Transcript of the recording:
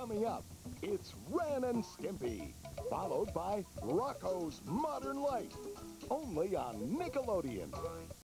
Coming up, it's Ren and Stimpy, followed by Rocko's Modern Life, only on Nickelodeon.